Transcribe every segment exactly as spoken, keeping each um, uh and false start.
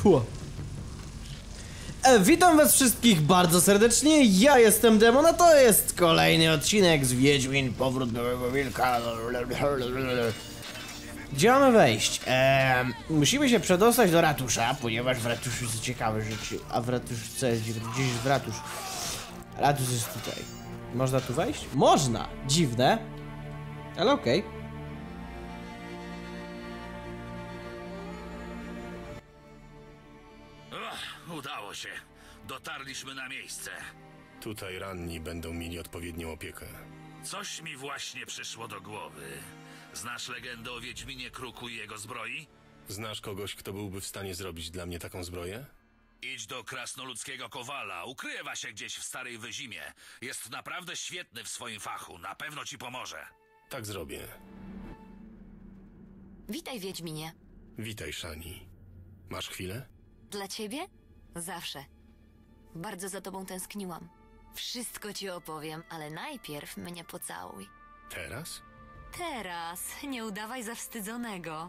Puh. E, witam was wszystkich bardzo serdecznie, ja jestem Demon, a to jest kolejny odcinek z Wiedźmin, Powrót Białego Wilka. Gdzie mamy wejść? E, musimy się przedostać do ratusza, ponieważ w ratuszu są ciekawe rzeczy. A w ratuszu co jest? Gdzieś jest ratusz. Ratusz jest tutaj. Można tu wejść? Można! Dziwne. Ale okej. Okay. Udało się. Dotarliśmy na miejsce. Tutaj ranni będą mieli odpowiednią opiekę. Coś mi właśnie przyszło do głowy. Znasz legendę o Wiedźminie Kruku i jego zbroi? Znasz kogoś, kto byłby w stanie zrobić dla mnie taką zbroję? Idź do krasnoludzkiego kowala. Ukrywa się gdzieś w Starej Wyzimie. Jest naprawdę świetny w swoim fachu. Na pewno ci pomoże. Tak zrobię. Witaj, Wiedźminie. Witaj, Shani. Masz chwilę? Dla ciebie? Zawsze. Bardzo za tobą tęskniłam. Wszystko ci opowiem, ale najpierw mnie pocałuj. Teraz? Teraz. Nie udawaj zawstydzonego.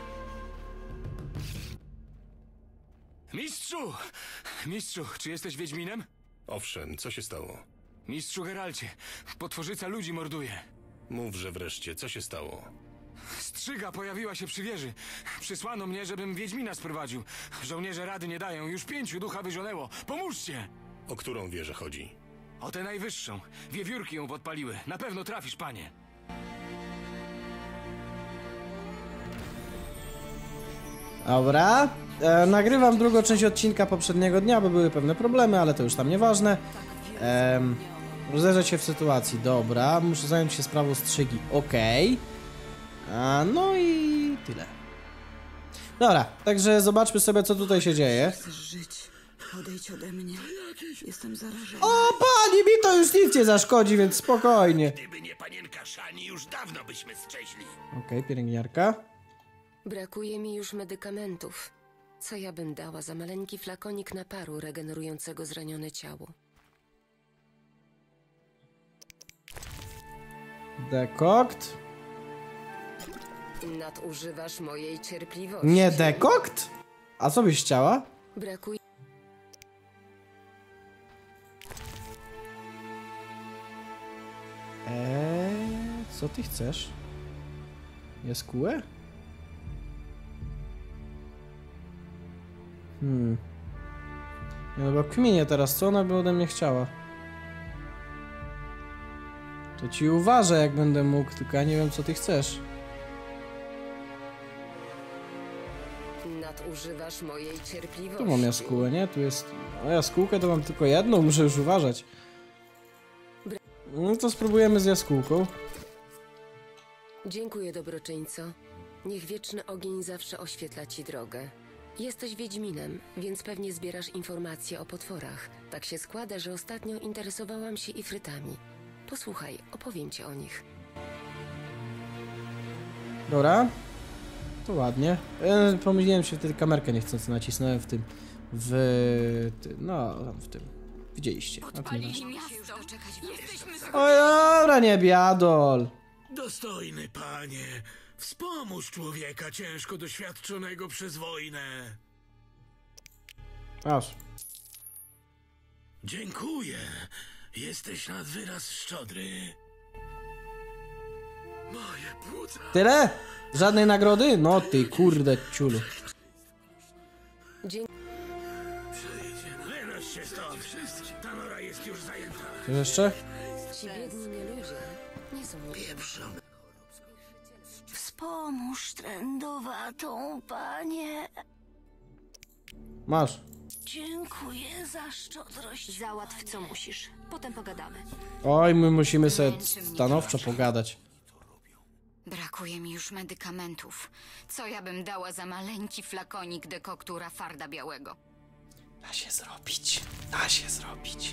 Mistrzu! Mistrzu, czy jesteś Wiedźminem? Owszem, co się stało? Mistrzu Geralcie, potworzyca ludzi morduje. Mów, że wreszcie, co się stało? Strzyga pojawiła się przy wieży. Przysłano mnie, żebym Wiedźmina sprowadził. Żołnierze rady nie dają, już pięciu ducha wyzionęło. Pomóżcie! O którą wieżę chodzi? O tę najwyższą. Wiewiórki ją podpaliły. Na pewno trafisz, panie. Dobra. E, nagrywam drugą część odcinka poprzedniego dnia, bo były pewne problemy, ale to już tam nieważne. E, rozejrzeć się w sytuacji. Dobra, muszę zająć się sprawą strzygi. Okej. Okay. No i tyle. Dobra, także zobaczmy sobie, co tutaj się dzieje. Chcesz żyć? Odejdź ode mnie. Jestem zarażona. O, pani, mi to już nic nie zaszkodzi, więc spokojnie. Gdyby nie panienka Shani, już dawno byśmy zczeźli. Okej, okay, pielęgniarka. Brakuje mi już medykamentów. Co ja bym dała za maleńki flakonik naparu regenerującego zranione ciało? Dekokt. Nadużywasz mojej cierpliwości. Nie dekokt? A co byś chciała? Brakuje... Eee, co ty chcesz? Jaskółę? Hmm. Nie, no bo kminie teraz, co ona by ode mnie chciała? To ci uważę, jak będę mógł, tylko ja nie wiem, co ty chcesz. Nadużywasz mojej cierpliwości. Tu mam jaskółę, nie? Tu jest... O, jaskółkę to mam tylko jedną, muszę już uważać. No to spróbujemy z jaskółką. Dziękuję, dobroczyńco. Niech wieczny ogień zawsze oświetla ci drogę. Jesteś Wiedźminem, więc pewnie zbierasz informacje o potworach. Tak się składa, że ostatnio interesowałam się ifrytami. Posłuchaj, opowiem ci o nich. Dobra. To ładnie. E, pomyliłem się, wtedy kamerkę niechcący nacisnąłem w tym... W... Ty, no, w tym. Widzieliście. Podpalili miasto. Oj, dobra, nie biadol. Dostojny panie, wspomóż człowieka ciężko doświadczonego przez wojnę. Aż. Dziękuję. Jesteś nad wyraz szczodry. Moje płuca. Tyle? Żadnej nagrody? No ty kurde ciulu. Dziękuję. Wynoś się stąd. Ta nora jest już zajęta. Coś jeszcze? Ci biedni nieludzie nie są pieprzą. Wspomóż trędowatą, panie. Masz. Dziękuję za szczodrość. Załatw, co musisz. Potem pogadamy. Oj, my musimy sobie stanowczo pogadać. Brakuje mi już medykamentów. Co ja bym dała za maleńki flakonik dekoktu Rafarda Białego? Da się zrobić. Da się zrobić.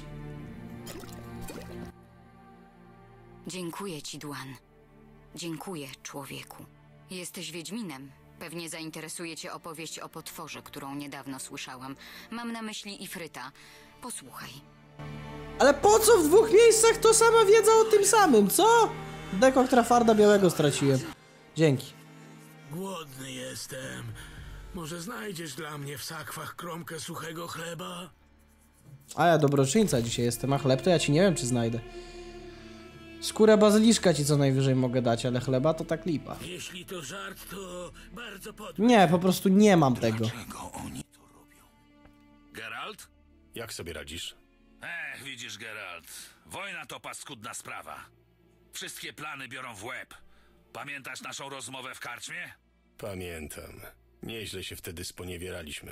Dziękuję ci, Dwan. Dziękuję, człowieku. Jesteś Wiedźminem. Pewnie zainteresuje cię opowieść o potworze, którą niedawno słyszałam. Mam na myśli Ifryta. Posłuchaj. Ale po co w dwóch miejscach to sama wiedza o tym samym, co? Dekokt Rafarda Białego straciłem. Dzięki. Głodny jestem. Może znajdziesz dla mnie w sakwach kromkę suchego chleba? A ja dobroczyńca dzisiaj jestem, a chleb to ja ci nie wiem, czy znajdę. Skórę bazyliszka ci co najwyżej mogę dać, ale chleba to tak lipa. Jeśli to żart, to bardzo pod... Nie, po prostu nie mam tego. Dlaczego oni to robią? Geralt? Jak sobie radzisz? Ech, widzisz, Geralt. Wojna to paskudna sprawa. Wszystkie plany biorą w łeb. Pamiętasz naszą rozmowę w karczmie? Pamiętam. Nieźle się wtedy sponiewieraliśmy.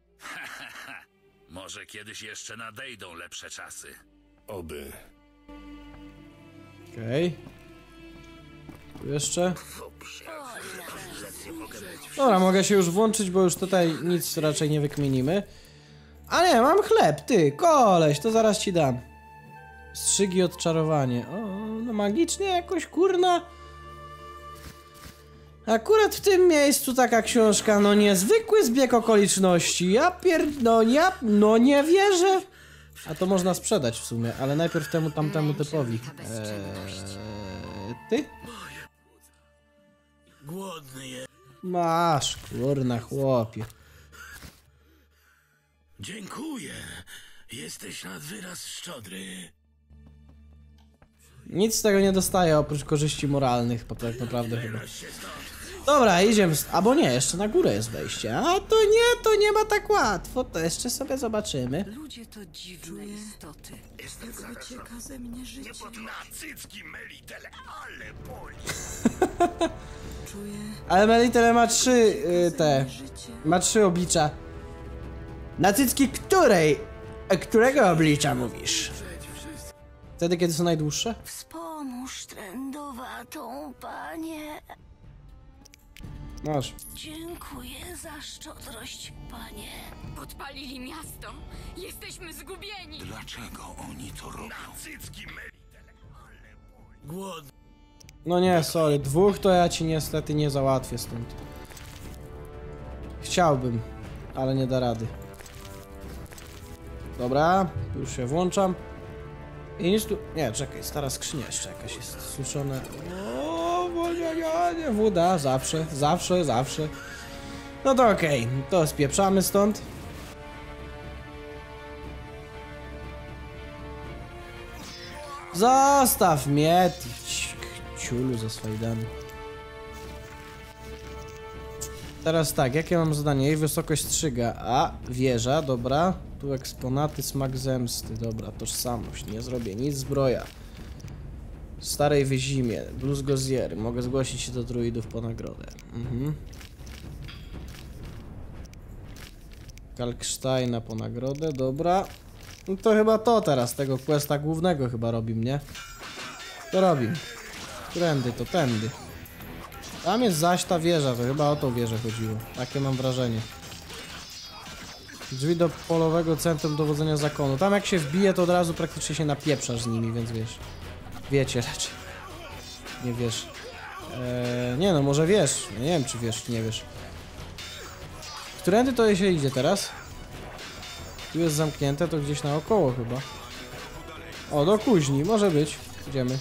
Może kiedyś jeszcze nadejdą lepsze czasy. Oby. Okej. Okay. Tu jeszcze? Dobra, mogę się już włączyć, bo już tutaj nic raczej nie wykminimy. A nie, mam chleb, ty, koleś, to zaraz ci dam. Strzygi odczarowanie. O, no magicznie jakoś, kurna. Akurat w tym miejscu taka książka, no niezwykły zbieg okoliczności. Ja pier... no ja... no nie wierzę. A to można sprzedać w sumie, ale najpierw temu tamtemu typowi. Eee, ty? Głodny jest. Masz, kurna chłopie. Dziękuję. Jesteś nad wyraz szczodry. Nic z tego nie dostaję oprócz korzyści moralnych, po tak naprawdę chyba. Dobra, idziemy. Albo nie, jeszcze na górę jest wejście. A to nie, to nie ma tak łatwo. To jeszcze sobie zobaczymy. Ludzie to dziwne istoty. Wycieka ze mnie życie. Czuję Ale Melitele ma trzy y, te. życie. Ma trzy oblicza. Na cycki której? e, Którego oblicza mówisz? Wtedy, kiedy są najdłuższe? Wspomóż trędowatą, panie. Masz. Dziękuję za szczodrość, panie. Podpalili miasto. Jesteśmy zgubieni. Dlaczego oni to robią? Głodny. No nie, sorry. Dwóch to ja ci niestety nie załatwię stąd. Chciałbym, ale nie da rady. Dobra, już się włączam. I nic tu... Nie, czekaj, stara skrzynia jeszcze jakaś jest suszone. O, bo nie, nie, nie, woda, zawsze, zawsze, zawsze. No to okej, okay. To spieprzamy stąd. Zostaw mnie, ty ciulu ze swajdami. Teraz tak, jakie mam zadanie? Jej wysokość strzyga. A, wieża, dobra. Tu eksponaty, smak zemsty. Dobra, tożsamość, nie zrobię nic. Zbroja. Starej wyzimie, Blues Gozier. Mogę zgłosić się do druidów po nagrodę. Mhm. Kalksteina po nagrodę, dobra. No to chyba to teraz, tego questa głównego chyba robi mnie. To robi. Którędy, to tędy. Tam jest zaś ta wieża, to chyba o tą wieżę chodziło. Takie mam wrażenie. Drzwi do polowego centrum dowodzenia zakonu. Tam jak się wbije, to od razu praktycznie się napieprzasz z nimi, więc wiesz. Wiecie raczej. Nie wiesz. Eee, nie no, może wiesz. Nie wiem, czy wiesz, czy nie wiesz. Którędy to się idzie teraz? Tu jest zamknięte, to gdzieś naokoło chyba. O, do kuźni, może być. Idziemy.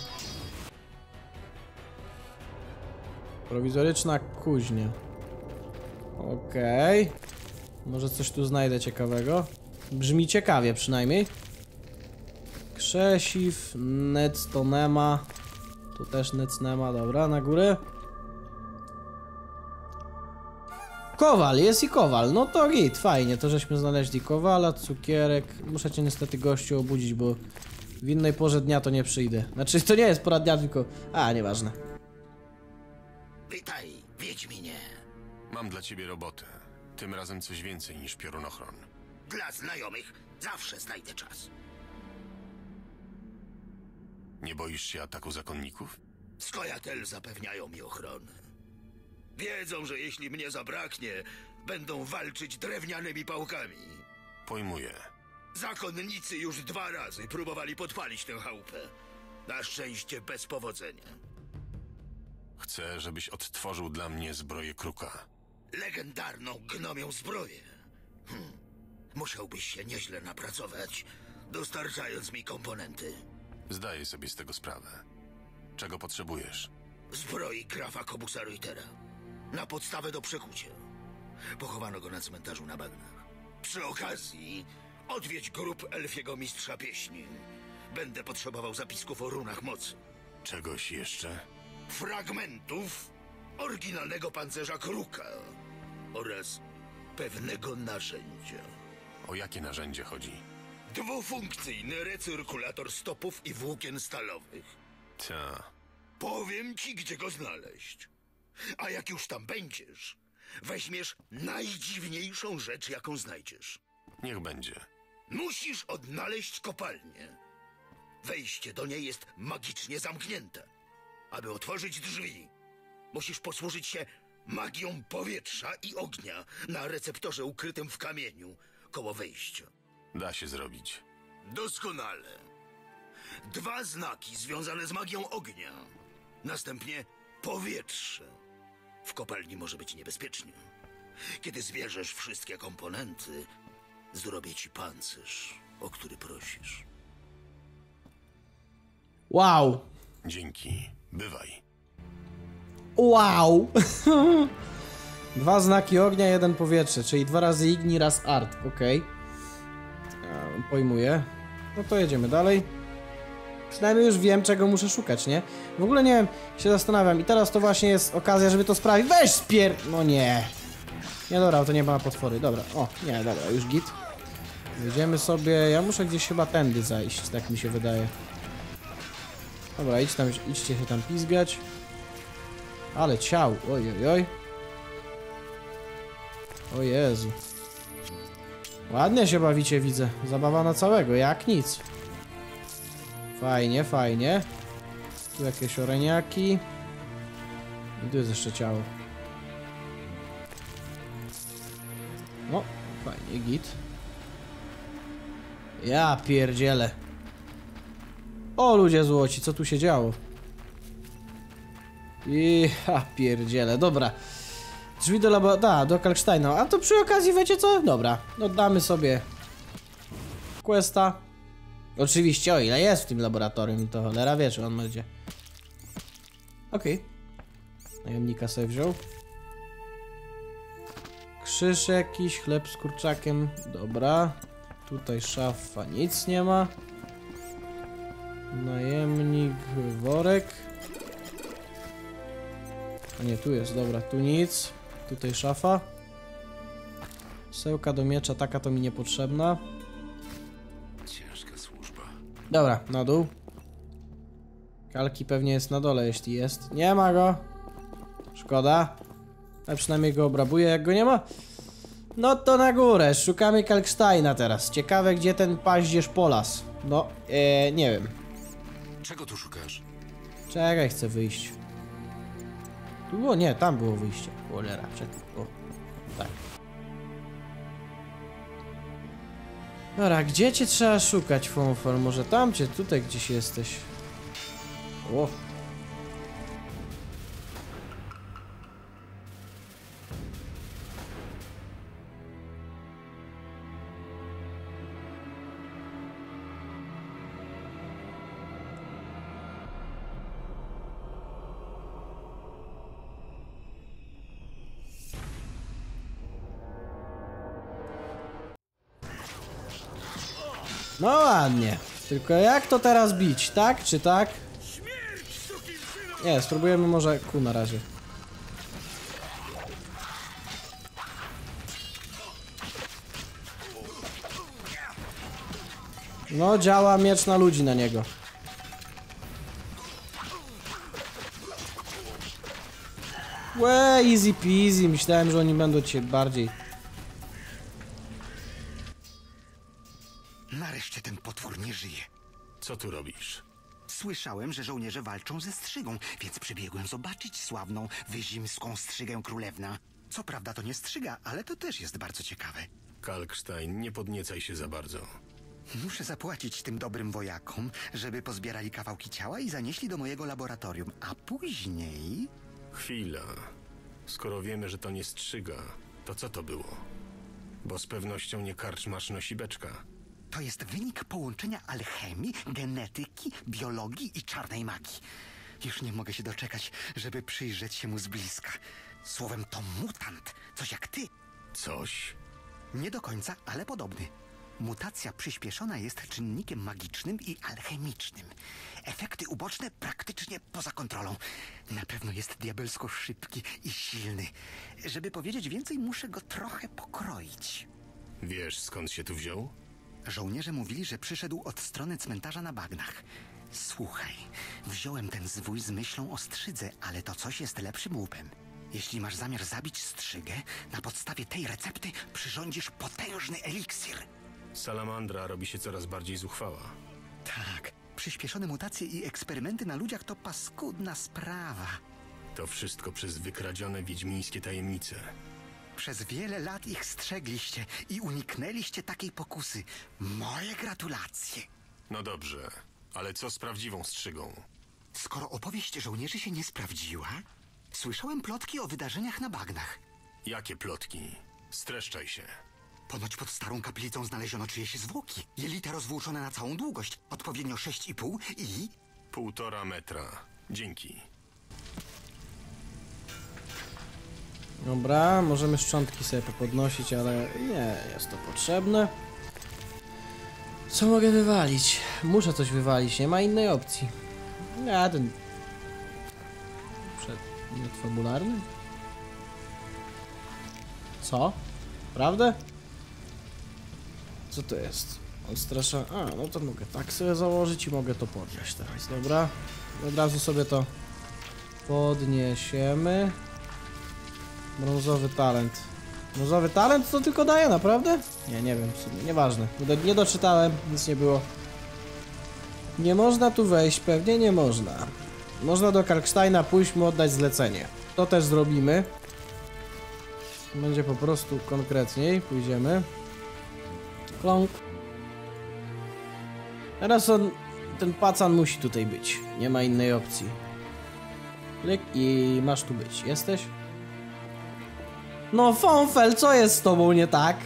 Prowizoryczna kuźnia. Okej. Okay. Może coś tu znajdę ciekawego. Brzmi ciekawie przynajmniej. Krzesiw, nec to nema. Tu też nec nema, dobra, na górę. Kowal, jest i kowal, no to git, fajnie, to żeśmy znaleźli kowala, cukierek. Muszę cię niestety gościu obudzić, bo w innej porze dnia to nie przyjdę. Znaczy to nie jest pora dnia, tylko... A, nieważne. Witaj, Wiedźminie. Mam dla ciebie robotę. Tym razem coś więcej niż piorunochron. Dla znajomych zawsze znajdę czas. Nie boisz się ataku zakonników? Skojatel zapewniają mi ochronę. Wiedzą, że jeśli mnie zabraknie, będą walczyć drewnianymi pałkami. Pojmuję. Zakonnicy już dwa razy próbowali podpalić tę chałupę. Na szczęście bez powodzenia. Chcę, żebyś odtworzył dla mnie zbroję kruka. Legendarną gnomią zbroję. Hm. Musiałbyś się nieźle napracować, dostarczając mi komponenty. Zdaję sobie z tego sprawę. Czego potrzebujesz? Zbroi grafa Kobusa Reutera. Na podstawę do przekucia. Pochowano go na cmentarzu na bagnach. Przy okazji odwiedź grób elfiego mistrza pieśni. Będę potrzebował zapisków o runach mocy. Czegoś jeszcze? Fragmentów oryginalnego pancerza Kruka oraz pewnego narzędzia. O jakie narzędzie chodzi? Dwufunkcyjny recyrkulator stopów i włókien stalowych. Ta. Powiem ci, gdzie go znaleźć. A jak już tam będziesz, weźmiesz najdziwniejszą rzecz, jaką znajdziesz. Niech będzie. Musisz odnaleźć kopalnię. Wejście do niej jest magicznie zamknięte. Aby otworzyć drzwi, musisz posłużyć się magią powietrza i ognia na receptorze ukrytym w kamieniu koło wejścia. Da się zrobić. Doskonale. Dwa znaki związane z magią ognia. Następnie powietrze. W kopalni może być niebezpiecznie. Kiedy zbierzesz wszystkie komponenty, zrobię ci pancerz, o który prosisz. Wow. Dzięki. Bywaj. Wow. Dwa znaki ognia, jeden powietrze, czyli dwa razy Igni, raz Art. Okej. Okay. Pojmuję. No to jedziemy dalej. Przynajmniej już wiem, czego muszę szukać, nie? W ogóle nie wiem, się zastanawiam. I teraz to właśnie jest okazja, żeby to sprawdzić. Weź spier... No nie. Nie, dobra, to nie ma potwory. Dobra, o, nie, dobra, już git. Wyjdziemy sobie... Ja muszę gdzieś chyba tędy zajść, tak mi się wydaje. Dobra, idź tam, idźcie się tam pizgać. Ale ciał, oj, oj, oj. O Jezu. Ładnie się bawicie, widzę. Zabawa na całego, jak nic. Fajnie, fajnie. Tu jakieś oreniaki. I tu jest jeszcze ciało. No, fajnie, git. Ja pierdzielę. O, ludzie złoci, co tu się działo? I ja pierdzielę, dobra. Drzwi do labo... Da, do Kalksteina. A to przy okazji, wiecie co? Dobra, oddamy sobie questa. Oczywiście, o ile jest w tym laboratorium i to cholera wie, czy on będzie. Okej. Okay. Najemnika sobie wziął. Krzyż jakiś, chleb z kurczakiem. Dobra. Tutaj szafa, nic nie ma. Najemnik, worek. A nie, tu jest, dobra, tu nic. Tutaj szafa. Sełka do miecza, taka to mi niepotrzebna. Ciężka służba. Dobra, na dół. Kalki pewnie jest na dole, jeśli jest. Nie ma go. Szkoda. A przynajmniej go obrabuję, jak go nie ma. No to na górę. Szukamy Kalksteina teraz. Ciekawe, gdzie ten paździerz polas. No, ee, nie wiem. Czego tu szukasz? Czekaj, chcę wyjść. Tu było? Nie, tam było wyjście. Cholera, czekaj. O, tak. Dobra, gdzie cię trzeba szukać, Fonfor? Może tam cię, tutaj gdzieś jesteś. O. No ładnie. Tylko jak to teraz bić? Tak czy tak? Nie, spróbujemy może ku na razie. No, działa miecz na ludzi na niego. Łe, easy peasy. Myślałem, że oni będą cię bardziej... Nareszcie ten potwór nie żyje. Co tu robisz? Słyszałem, że żołnierze walczą ze strzygą, więc przybiegłem zobaczyć sławną wyzimską strzygę królewna. Co prawda to nie strzyga, ale to też jest bardzo ciekawe. Kalkstein, nie podniecaj się za bardzo. Muszę zapłacić tym dobrym wojakom, żeby pozbierali kawałki ciała i zanieśli do mojego laboratorium, a później... Chwila. Skoro wiemy, że to nie strzyga, to co to było? Bo z pewnością nie karczmasz nosibeczka. To jest wynik połączenia alchemii, genetyki, biologii i czarnej magii. Już nie mogę się doczekać, żeby przyjrzeć się mu z bliska. Słowem, to mutant, coś jak ty. Coś? Nie do końca, ale podobny. Mutacja przyspieszona jest czynnikiem magicznym i alchemicznym. Efekty uboczne praktycznie poza kontrolą. Na pewno jest diabelsko szybki i silny. Żeby powiedzieć więcej, muszę go trochę pokroić. Wiesz, skąd się tu wziął? Żołnierze mówili, że przyszedł od strony cmentarza na bagnach. Słuchaj, wziąłem ten zwój z myślą o strzydze, ale to coś jest lepszym łupem. Jeśli masz zamiar zabić strzygę, na podstawie tej recepty przyrządzisz potężny eliksir. Salamandra robi się coraz bardziej zuchwała. Tak, przyspieszone mutacje i eksperymenty na ludziach to paskudna sprawa. To wszystko przez wykradzione wiedźmińskie tajemnice. Przez wiele lat ich strzegliście i uniknęliście takiej pokusy. Moje gratulacje. No dobrze, ale co z prawdziwą strzygą? Skoro opowieść żołnierzy się nie sprawdziła, słyszałem plotki o wydarzeniach na bagnach. Jakie plotki? Streszczaj się. Ponoć pod starą kaplicą znaleziono czyjeś zwłoki. Jelita rozwłóczone na całą długość, odpowiednio sześć i pół i... Półtora metra. Dzięki. Dobra, możemy szczątki sobie popodnosić, ale nie jest to potrzebne. Co mogę wywalić? Muszę coś wywalić, nie ma innej opcji. Ja ten... Przedmiot fabularny? Co? Prawda? Co to jest? Odstrasza... A, no to mogę tak sobie założyć i mogę to podnieść teraz, dobra? Od razu sobie to podniesiemy. Brązowy talent. Brązowy talent to tylko daje, naprawdę? Nie, nie wiem, w sumie, nieważne. Nie doczytałem, nic nie było. Nie można tu wejść, pewnie nie można. Można do Kalksteina pójść, mu oddać zlecenie. To też zrobimy. Będzie po prostu konkretniej, pójdziemy. Klonk. Teraz on, ten pacan musi tutaj być. Nie ma innej opcji. Klik i masz tu być. Jesteś? No Fonfel, co jest z tobą nie tak?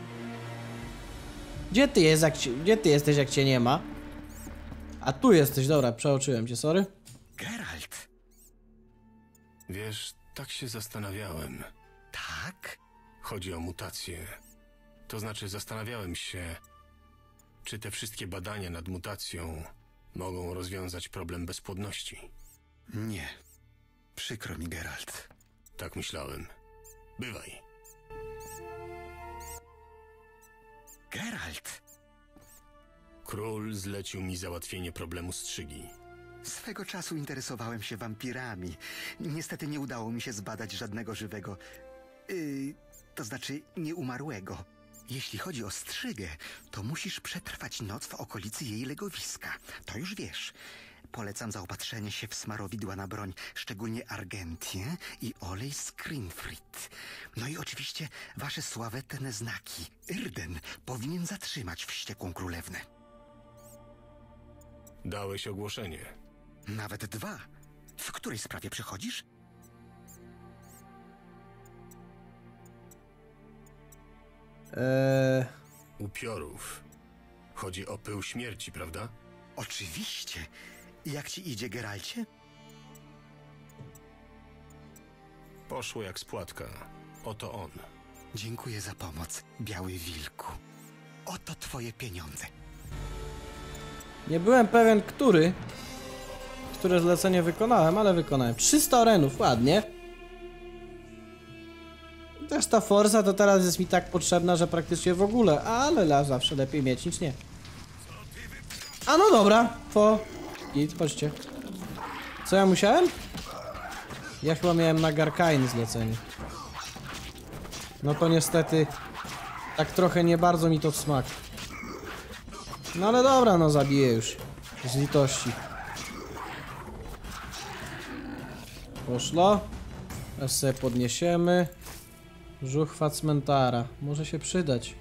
Gdzie ty, jest, jak ci, gdzie ty jesteś, jak cię nie ma? A tu jesteś, dobra, przeoczyłem cię, sorry. Geralt. Wiesz, tak się zastanawiałem. Tak? Chodzi o mutację. To znaczy, zastanawiałem się, czy te wszystkie badania nad mutacją mogą rozwiązać problem bezpłodności. Nie. Przykro mi, Geralt. Tak myślałem. Bywaj. Geralt! Król zlecił mi załatwienie problemu strzygi. Swego czasu interesowałem się wampirami. Niestety nie udało mi się zbadać żadnego żywego... Yy, to znaczy nieumarłego. Jeśli chodzi o strzygę, to musisz przetrwać noc w okolicy jej legowiska. To już wiesz. Polecam zaopatrzenie się w smarowidła na broń, szczególnie argentię i olej z Krinfrit. No i oczywiście wasze sławetne znaki. Irden powinien zatrzymać wściekłą królewnę. Dałeś ogłoszenie. Nawet dwa. W której sprawie przychodzisz? Eee... Upiorów. Chodzi o pył śmierci, prawda? Oczywiście. Jak ci idzie, Geralcie? Poszło jak z płatka. Oto on. Dziękuję za pomoc, Biały Wilku. Oto twoje pieniądze. Nie byłem pewien, który, które zlecenie wykonałem, ale wykonałem. trzysta orenów, ładnie. Też ta forsa to teraz jest mi tak potrzebna, że praktycznie w ogóle, ale la, zawsze lepiej mieć niż nie. A no dobra, po... Git, chodźcie. Co ja musiałem? Ja chyba miałem na Garkain zlecenie. No to niestety tak trochę nie bardzo mi to w smak. No ale dobra, no zabiję już. Z litości. Poszło. Teraz sobie podniesiemy. Żuchwa cmentara. Może się przydać.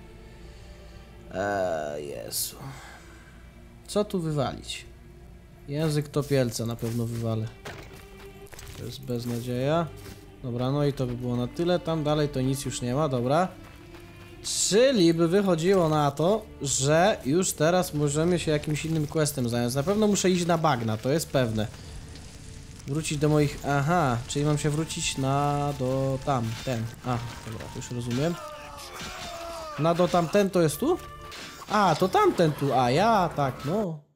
Eee, Jezu. Co tu wywalić? Język topielca na pewno wywalę. To jest beznadzieja. Dobra, no i to by było na tyle. Tam dalej to nic już nie ma, dobra. Czyli by wychodziło na to, że już teraz możemy się jakimś innym questem zająć. Na pewno muszę iść na bagna, to jest pewne. Wrócić do moich... Aha, czyli mam się wrócić na... do... tam, ten. A, dobra, to już rozumiem. Na do tamten to jest tu? A, to tamten tu, a ja, tak, no.